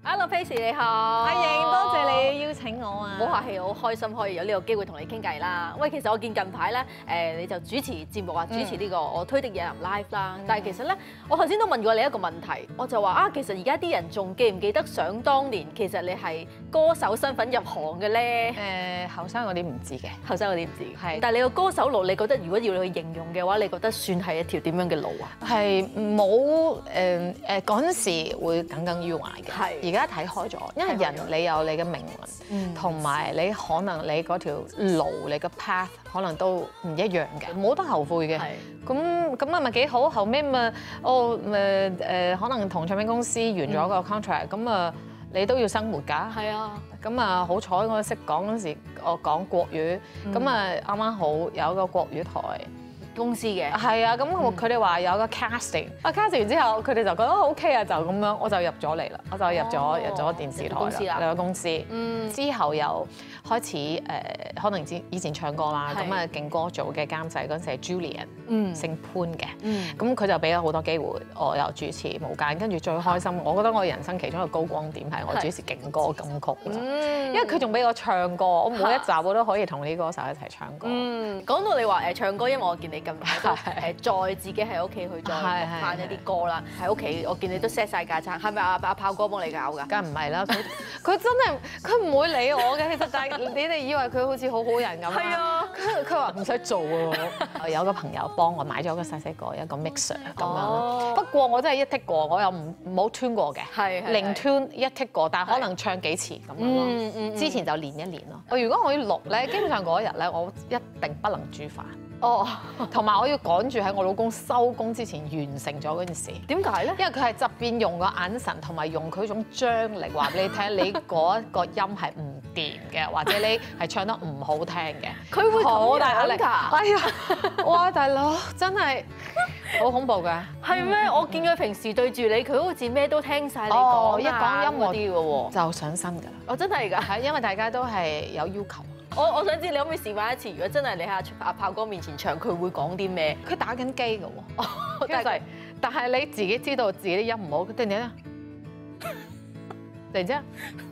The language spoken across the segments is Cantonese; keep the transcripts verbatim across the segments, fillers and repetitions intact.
Hello Pacey 你好， 阿瑩多謝你邀請我啊！ 唔好客氣，我好開心可以有呢個機會同你傾偈啦。喂，其實我見近排咧，誒你就主持節目啊，主持呢個我推的野人 live 啦。但係其實咧，我頭先都問過你一個問題，我就話啊，其實而家啲人仲記唔記得想當年其實你係歌手身份入行嘅咧？ 誒後生嗰啲唔知嘅， 後生嗰啲唔知。 係但係你個歌手路，你覺得如果要你去形容嘅話，你覺得算係一條點樣嘅路啊？ 係冇誒誒嗰陣時會耿耿於懷嘅。 係。 而家睇開咗，因為人你有你嘅命運，同埋你可能你嗰條路你個 path 可能都唔一樣嘅，冇得後悔嘅。咁咁啊咪幾好，後尾咪哦誒誒可能同唱片公司完咗個 contract，咁啊你都要生活㗎。係啊。咁啊好彩我識講嗰時，我講國語，咁啊啱啱好有個國語台公司嘅。 係啊，咁佢哋話有個 casting，啊 casting 完之後，佢哋就覺得 OK 啊，就咁樣，我就入咗嚟啦，我就入咗入咗電視台啦，入咗公司。嗯。之後又開始誒，可能之以前唱歌啦，咁啊勁歌組嘅監製嗰陣時係 Julian， 嗯，姓潘嘅，嗯，咁佢就俾咗好多機會，我又主持無間，跟住最開心，我覺得我人生其中一個高光點係我主持勁歌金曲啦，因為佢仲俾我唱歌，我每一集我都可以同呢歌手一齊唱歌。嗯， 講到你話誒唱歌，因為我見你近排都誒再自己喺屋企去再錄翻一啲歌啦，喺屋企我見你都 set 曬架撐，係咪阿阿炮哥幫你搞㗎？ 梗唔係啦，佢佢真係佢唔會理我嘅，其實但係你哋以為佢好似好好人咁。係啊，佢佢話唔使做喎。有個朋友幫我買咗個細細個一個 mixer 咁樣，不過我真係一剔過，我又唔冇 tune 過嘅，係零 tune 一剔過，但係可能唱幾次咁樣咯。之前就練一練咯。我如果我要錄咧，基本上嗰日咧，我一定不能煮飯。哦，同埋我要趕住喺我老公收工之前完成咗嗰件事。點解咧？因為佢係側邊用個眼神同埋用佢種張力話俾你聽，你嗰個音係唔掂嘅，或者你係唱得唔好聽嘅。佢會好大壓力㗎。哎呀，哇大佬真係好恐怖㗎。係咩？我見佢平時對住你，佢好似咩都聽晒你講，一講音樂啲嘅喎，就上身㗎啦。哦，真係㗎。係因為大家都係有要求。 我我想知你可唔可以示範一次？如果真係你喺阿炮哥面前唱，佢會講啲咩？ 佢打緊機㗎喎，但係但係你自己知道自己啲音唔好，突然之間，突然之間，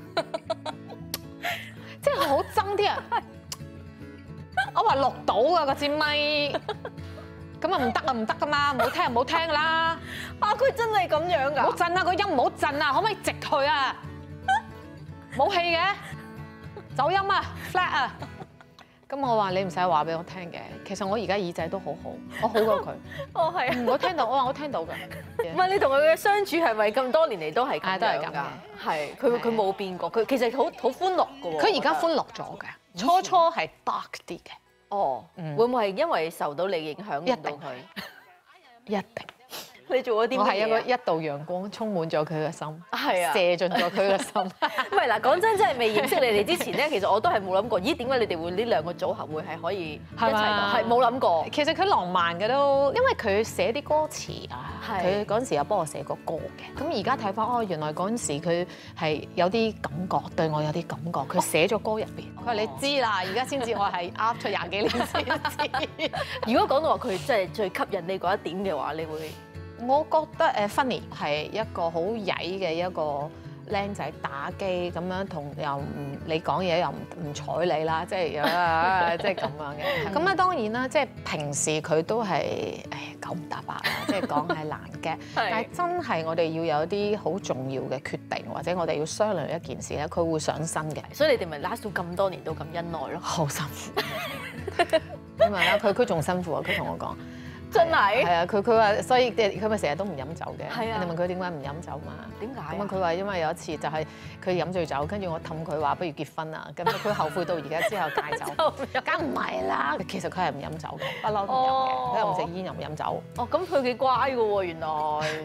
即係好憎啲人。我話錄到啊個支咪，咁啊唔得啊唔得㗎嘛，唔好聽唔好聽㗎啦。 啊佢真係咁樣㗎？ 唔好震啊個音唔好震啊，可唔可以直佢啊？冇氣嘅。走音啊 ，flat 啊！咁我話你唔使話俾我聽嘅，其實我而家耳仔都好好，我好過佢。哦，係啊，我聽到，我話我聽到㗎。 唔係你同佢嘅相處係咪咁多年嚟都係咁都係咁㗎？ 係，佢佢冇變過，佢其實好好歡樂㗎喎。 佢而家歡樂咗嘅，初初係 dark 啲嘅。哦， 會唔會係因為受到你影響令到佢？ 一定。 你做咗啲乜嘢？ 我係一個一道陽光，充滿咗佢嘅心， 係啊， 射進咗佢嘅心。 唔係嗱，講真，真係未認識你哋之前咧，其實我都係冇諗過，咦？點解你哋會呢兩個組合會係可以一齊講？係冇諗過。 其實佢浪漫嘅都，因為佢寫啲歌詞啊，佢嗰陣時有幫我寫過歌嘅。咁而家睇翻，哦，原來嗰陣時佢係有啲感覺，對我有啲感覺。佢寫咗歌入邊，佢話你知啦，而家先至我係 after 廿幾年先知。 如果講到話佢真係最吸引你嗰一點嘅話，你會？ 我覺得誒 Funny 係一個好曳嘅一個僆仔打機咁樣，同又唔你講嘢又唔唔睬你啦，即係啊即係咁樣嘅。咁啊當然啦，即係平時佢都係誒九唔搭八啦，即係講係難嘅。但係真係我哋要有啲好重要嘅決定，或者我哋要商量一件事咧，佢會上身嘅。 所以你哋咪 last 到咁多年都咁恩愛咯， 好辛苦。因為啦，佢佢仲辛苦啊，佢同我講。 真係？ 係啊，佢佢話，所以佢咪成日都唔飲酒嘅。 係啊。 你問佢點解唔飲酒嘛？ 點解？ 咁啊，佢話因為有一次就係佢飲醉酒，跟住我氹佢話不如結婚啊，咁佢後悔到而家之後戒酒。梗唔係啦，其實佢係唔飲酒嘅，不嬲都唔飲嘅，佢又唔食煙又唔飲酒。 哦，咁佢幾乖㗎喎，原來。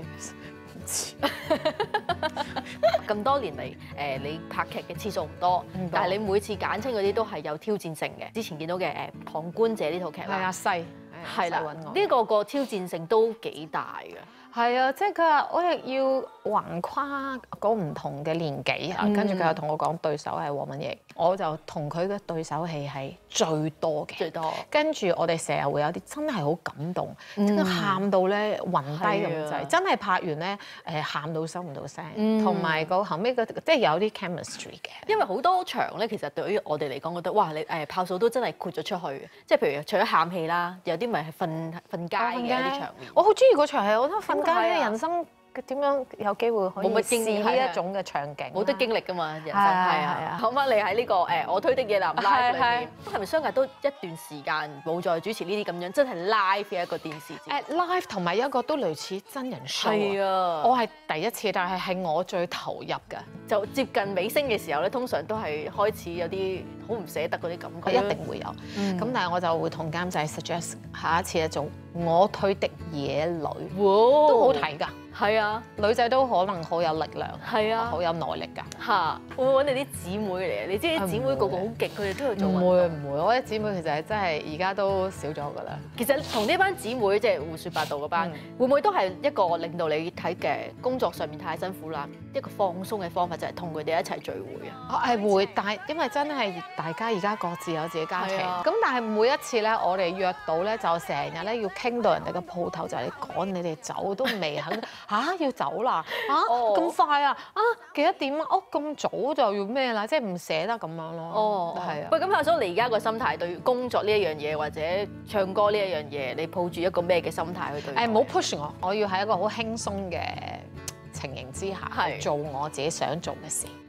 咁多年嚟，誒你拍劇嘅次數唔多，但係你每次簡稱嗰啲都係有挑戰性嘅。之前見到嘅誒《旁觀者》呢套劇啦， 係阿西， 係啦，呢個個挑戰性都幾大嘅。 係啊，即係佢話我亦要橫跨嗰唔同嘅年紀啊，跟住佢又同我講對手係黃敏奕，我就同佢嘅對手戲係最多嘅， 最多。 跟住我哋成日會有啲真係好感動，真係喊到咧暈低咁滯，真係拍完咧誒喊到收唔到聲，同埋個後尾個即係有啲 chemistry 嘅。 因為好多場咧，其實對於我哋嚟講，覺得哇，你誒炮嫂都真係豁咗出去，即係譬如除咗喊戲啦，有啲咪係瞓瞓街嘅一啲場面。 我好中意嗰場戲，我覺得瞓街咧人生。點樣有機會可以試呢一種嘅場景？ 冇得經歷㗎嘛，人生係啊。咁啊，你喺呢個誒我推的野男 live 裏面，係咪相隔都一段時間冇再主持呢啲咁樣真係 live 嘅一個電視節目？ 誒 live 同埋一個都類似真人 show 係啊， 我係第一次，但係係我最投入嘅。 就接近尾聲嘅時候咧，通常都係開始有啲好唔捨得嗰啲感覺。 一定會有。咁但係我就會同監製 suggest 下一次咧做我推的野女，都好睇㗎。 係啊， 女仔都可能好有力量， 係啊， 好有耐力㗎。 嚇，會唔會揾你啲姊妹嚟啊？你知啲姊妹個個好勁，佢哋都有做運動。 唔會唔會，我啲姊妹其實係真係而家都少咗㗎啦。 其實同呢班姊妹即係胡說八道嗰班，會唔會都係一個令到你睇嘅工作上面太辛苦啦？一個放鬆嘅方法就係同佢哋一齊聚會啊。 係會，但係因為真係大家而家各自有自己家庭，咁但係每一次咧，我哋約到咧就成日咧要傾到人哋嘅鋪頭，就係你趕你哋走都未肯。嚇要走啦！嚇咁快啊！啊幾多點啊？哦咁早就要咩啦？即係唔捨得咁樣咯。 哦，係啊。喂，咁炮嫂，你而家個心態對工作呢一樣嘢，或者唱歌呢一樣嘢，你抱住一個咩嘅心態去對？ 誒，唔好 push 我，我要喺一個好輕鬆嘅情形之下，做我自己想做嘅事。